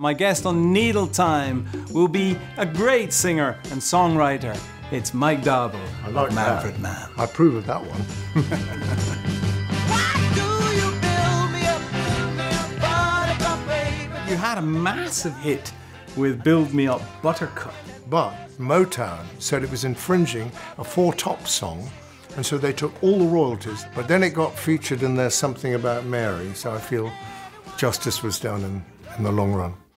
My guest on Needle Time will be a great singer and songwriter. It's Mike Darble. I like Manfred that. Man. I approve of that one. You had a massive hit with Build Me Up Buttercup. But Motown said it was infringing a Four Tops song, and so they took all the royalties. But then it got featured in There's Something About Mary, so I feel justice was done in the long run.